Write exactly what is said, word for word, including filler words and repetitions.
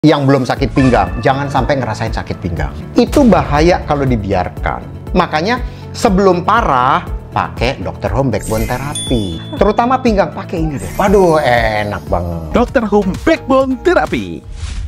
Yang belum sakit pinggang, jangan sampai ngerasain sakit pinggang. Itu bahaya kalau dibiarkan. Makanya sebelum parah, pakai dokter home backbone therapy. Terutama pinggang, pakai ini deh. Waduh, enak banget. dokter Home Backbone Therapy.